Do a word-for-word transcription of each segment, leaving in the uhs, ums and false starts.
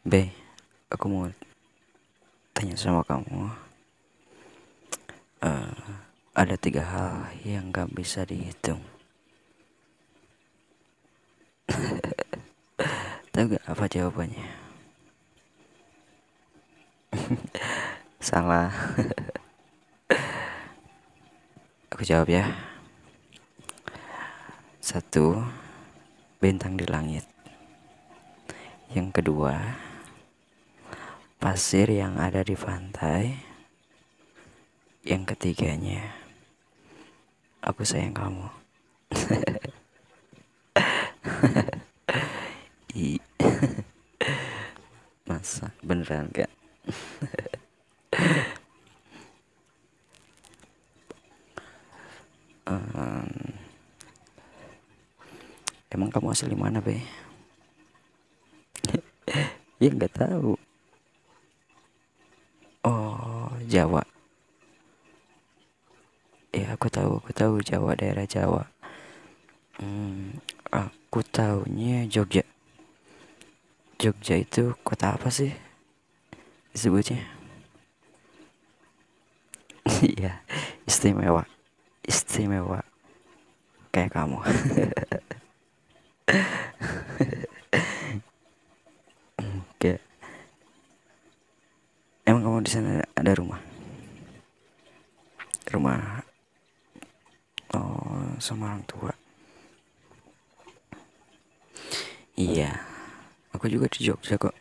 B, aku mau tanya sama kamu. Eh, ada tiga hal yang gak bisa dihitung. Tahu gak apa jawabannya? Salah. Aku jawab ya. Satu, bintang di langit. Yang kedua, pasir yang ada di pantai. Yang ketiganya, aku sayang kamu. I, masa beneran gak? um, Emang kamu asli mana, Be? Ya nggak tahu. Oh, Jawa. Ya aku tahu, aku tahu Jawa, daerah Jawa. Hmm, aku tahunya Jogja. Jogja itu kota apa sih disebutnya? Iya, istimewa, istimewa kayak kamu. Kayak, emang kamu di sana ada rumah? Rumah, oh, sama orang tua. Iya, aku juga di Jogja kok.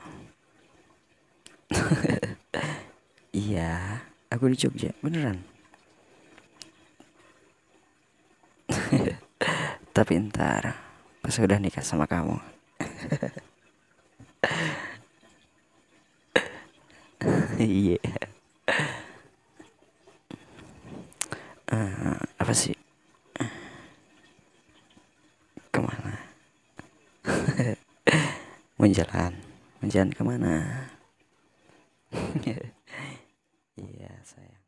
Iya, aku di Jogja, beneran. Tapi ntar pas udah nikah sama kamu. Iya. Eh, apa sih? Kemana? Menjalan, menjalan kemana? Iya, sayang.